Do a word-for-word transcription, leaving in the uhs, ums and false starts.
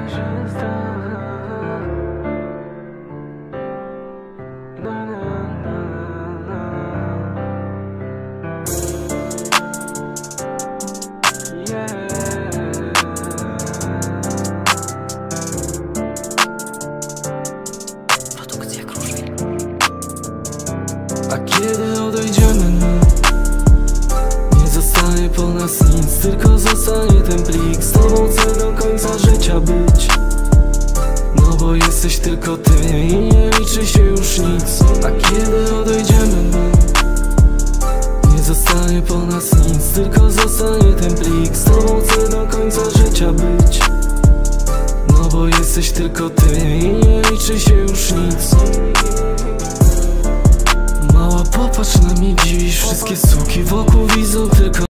A kiedy odejdziemy my, nie zostanie po nas nic, tylko zostanie ten plik. Z tobą chcę do końca życia być, no bo jesteś tylko ty i nie liczy się już nic. A kiedy odejdziemy my, nie zostanie po nas nic, tylko zostanie ten plik. Z tobą chcę do końca życia być, no bo jesteś tylko ty i nie liczy się już nic. Mała, popatrz na mnie dziś, wszystkie suki wokół widzą tylko